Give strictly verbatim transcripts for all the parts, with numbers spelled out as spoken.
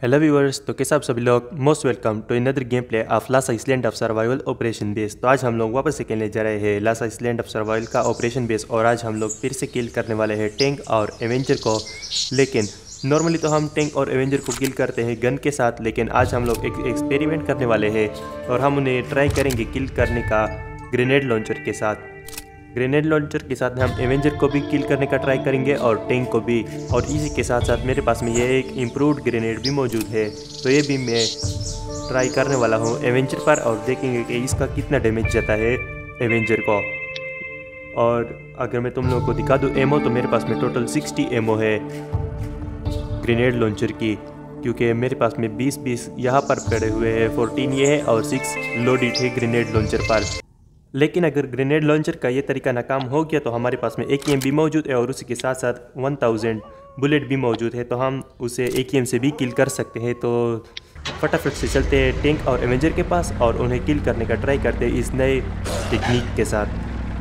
Hello viewers, तो कैसे आप सभी लोग। Most welcome to another game play of last island of survival operation base. तो आज हम लोग वापस से खेलने जा रहे हैं लास आइसलैंड ऑफ सर्वाइवल का ऑपरेशन बेस। और आज हम लोग फिर से किल करने वाले हैं टैंक और एवेंजर को। लेकिन नॉर्मली तो हम टैंक और एवेंजर को किल करते हैं गन के साथ, लेकिन आज हम लोग एक एक्सपेरिमेंट करने वाले हैं और हम उन्हें ट्राई करेंगे किल करने का ग्रेनेड लॉन्चर के साथ। ग्रेनेड लॉन्चर के साथ हम एवेंजर को भी किल करने का ट्राई करेंगे और टैंक को भी। और इसी के साथ साथ मेरे पास में ये एक इम्प्रूव्ड ग्रेनेड भी मौजूद है, तो ये भी मैं ट्राई करने वाला हूँ एवेंजर पर और देखेंगे कि इसका कितना डैमेज जाता है एवेंजर को। और अगर मैं तुम लोगों को दिखा दूँ एमओ, तो मेरे पास में टोटल सिक्सटी एमओ है ग्रेनेड लॉन्चर की, क्योंकि मेरे पास में बीस बीस यहाँ पर पड़े हुए हैं, फोर्टीन ये है और सिक्स लोडेड है ग्रेनेड लॉन्चर पर। लेकिन अगर ग्रेनेड लॉन्चर का ये तरीका नाकाम हो गया तो हमारे पास में ए के एम भी मौजूद है और उसी के साथ साथ वन थाउजेंड बुलेट भी मौजूद है, तो हम उसे ए के एम से भी किल कर सकते हैं। तो फटाफट से चलते हैं टैंक और एवेंजर के पास और उन्हें किल करने का ट्राई करते हैं इस नए टेक्निक के साथ।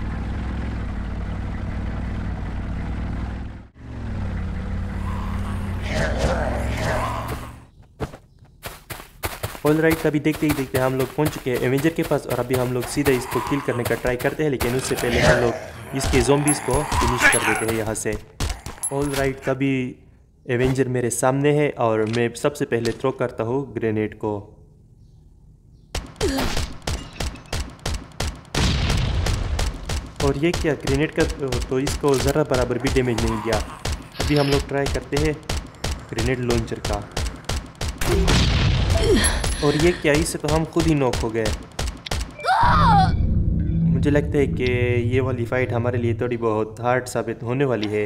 ऑल राइट, अभी देखते ही देखते हम लोग पहुंच चुके हैं एवेंजर के पास और अभी हम लोग सीधे इसको किल करने का ट्राई करते हैं, लेकिन उससे पहले हम लोग इसके ज़ॉम्बीज़ को फिनिश कर देते हैं यहाँ से। ऑल राइट, तभी एवेंजर मेरे सामने है और मैं सबसे पहले थ्रो करता हूँ ग्रेनेड को। और ये क्या ग्रेनेड का, तो इसको ज़रा बराबर भी डैमेज नहीं दिया। अभी हम लोग ट्राई करते हैं ग्रेनेड लॉन्चर का, और ये क्या, इससे तो हम खुद ही नॉक हो गए। मुझे लगता है कि ये वाली फाइट हमारे लिए थोड़ी बहुत हार्ड साबित होने वाली है,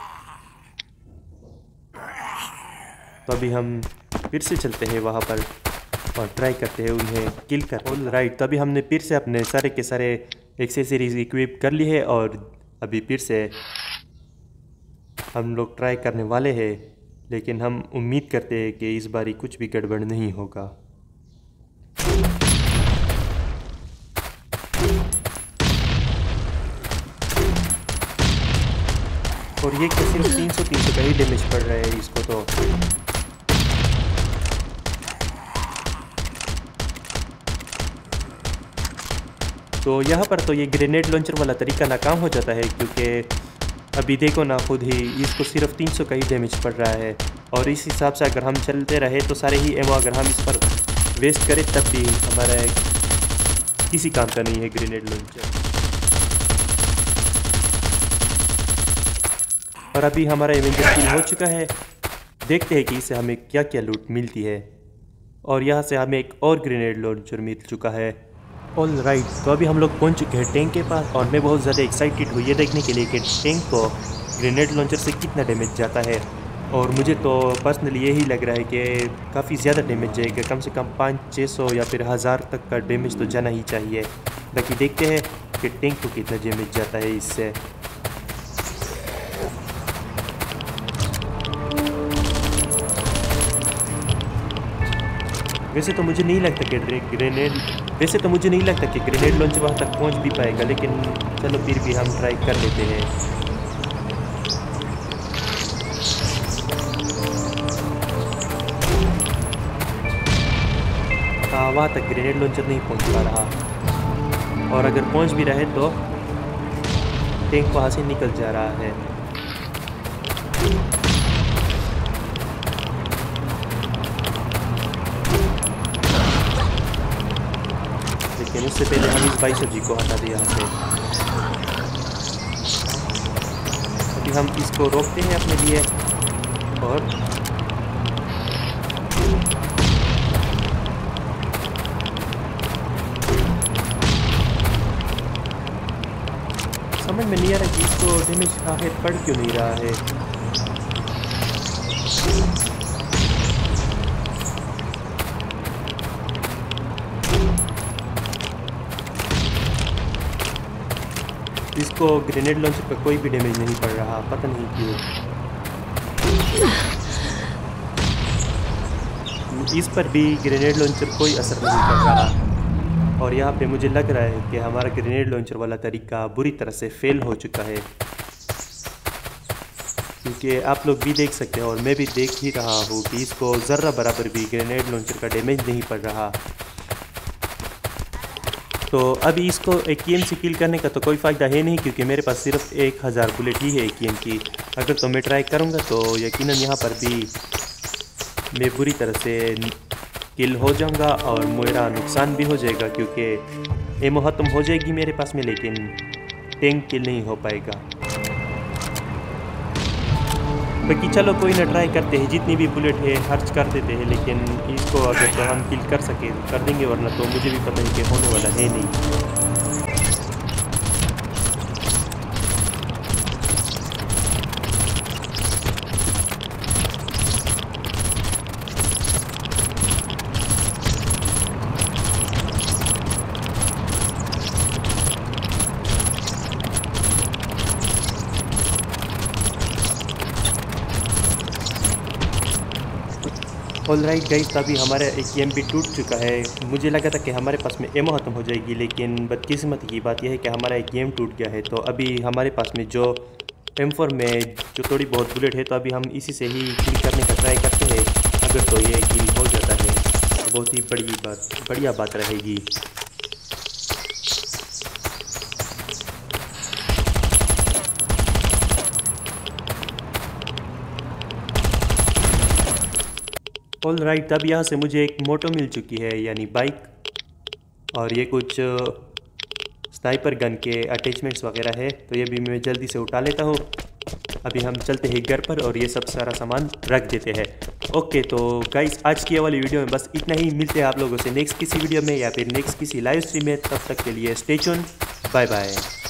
तो अभी हम फिर से चलते हैं वहाँ पर और ट्राई करते हैं उन्हें किल कर। ऑल राइट, तभी हमने फिर से अपने सारे के सारे एक्सेसरीज इक्विप कर ली है और अभी फिर से हम लोग ट्राई करने वाले हैं, लेकिन हम उम्मीद करते हैं कि इस बारी कुछ भी गड़बड़ नहीं होगा। और ये क्या, सिर्फ तीन सौ तीन सौ का ही डैमेज पड़ रहा है इसको। तो तो यहाँ पर तो ये ग्रेनेड लॉन्चर वाला तरीका नाकाम हो जाता है, क्योंकि अभी देखो ना खुद ही इसको सिर्फ तीन सौ का ही डैमेज पड़ रहा है। और इस हिसाब से अगर हम चलते रहे तो सारे ही एमओ अगर हम इस पर वेस्ट करें तब भी हमारा किसी काम का नहीं है ग्रेनेड लॉन्चर। और अभी हमारा एवेंजर किल हो चुका है, देखते हैं कि इससे हमें क्या क्या लूट मिलती है। और यहाँ से हमें एक और ग्रेनेड लॉन्चर मिल चुका है। ऑल राइट, तो अभी हम लोग पहुँच चुके हैं टैंक के पास और मैं बहुत ज़्यादा एक्साइटेड हूँ ये देखने के लिए कि टैंक को ग्रेनेड लॉन्चर से कितना डैमेज जाता है। और मुझे तो पर्सनली यही लग रहा है कि काफ़ी ज़्यादा डैमेज जाएगा, कम से कम पाँच छः सौ या फिर हज़ार तक का डैमेज तो जाना ही चाहिए। बाकी देखते हैं कि टैंक को कितना डैमेज जाता है इससे। वैसे तो मुझे नहीं लगता कि ग्रेनेड वैसे तो मुझे नहीं लगता कि ग्रेनेड लॉन्चर वहाँ तक पहुँच भी पाएगा, लेकिन चलो फिर भी हम ट्राई कर लेते हैं। हाँ, वहाँ तक ग्रेनेड लॉन्चर नहीं पहुँच पा रहा, और अगर पहुँच भी रहा है तो टैंक वहाँ से निकल जा रहा है। लेकिन उससे पहले हम इस बाइसर जी को हटा दें यहाँ से। अभी हम इसको रोकते हैं अपने लिए और समझ में नहीं आ रहा कि इसको डैमेज आखिर पड़ क्यों नहीं रहा है। इसको ग्रेनेड लॉन्चर पर कोई भी डैमेज नहीं पड़ रहा, पता नहीं क्यों। इस पर भी ग्रेनेड लॉन्चर कोई असर नहीं कर रहा, और यहाँ पे मुझे लग रहा है कि हमारा ग्रेनेड लॉन्चर वाला तरीका बुरी तरह से फेल हो चुका है। क्योंकि आप लोग भी देख सकते हैं और मैं भी देख ही रहा हूँ कि इसको ज़र्रा बराबर भी ग्रेनेड लॉन्चर का डैमेज नहीं पड़ रहा। तो अभी इसको ए के एम से किल करने का तो कोई फ़ायदा है नहीं, क्योंकि मेरे पास सिर्फ एक हज़ार बुलेट ही है ए के एम की। अगर तो मैं ट्राई करूँगा तो यकीनन यहाँ पर भी मैं बुरी तरह से किल हो जाऊँगा और मेरा नुकसान भी हो जाएगा, क्योंकि एमो ख़त्म हो जाएगी मेरे पास में, लेकिन टैंक किल नहीं हो पाएगा। बाकी चलो कोई ना, ट्राई करते हैं, जितनी भी बुलेट है खर्च कर देते हैं, लेकिन इसको अगर तो हम किल कर सके कर देंगे, वरना तो मुझे भी पता है कि होने वाला है नहीं। ऑल राइट गाइस, अभी हमारा एक के एम भी टूट चुका है। मुझे लगा था कि हमारे पास में एमो ख़त्म हो जाएगी, लेकिन बदकिस्मती की बात यह है कि हमारा एक के एम टूट गया है। तो अभी हमारे पास में जो एम फोर में जो थोड़ी बहुत बुलेट है, तो अभी हम इसी से ही किल करने का ट्राई करते हैं। अगर तो ये किल हो जाता है तो बहुत ही बड़ी बात बढ़िया बात रहेगी। ऑल राइट, अब यहाँ से मुझे एक मोटो मिल चुकी है, यानी बाइक, और ये कुछ स्नाइपर गन के अटैचमेंट्स वगैरह है, तो ये भी मैं जल्दी से उठा लेता हूँ। अभी हम चलते हैं घर पर और ये सब सारा सामान रख देते हैं। ओके तो गाइस, आज की वाली वीडियो में बस इतना ही। मिलते हैं आप लोगों से नेक्स्ट किसी वीडियो में या फिर नेक्स्ट किसी लाइव स्ट्रीम में। तब तक के लिए स्टे ट्यून्ड, बाय बाय।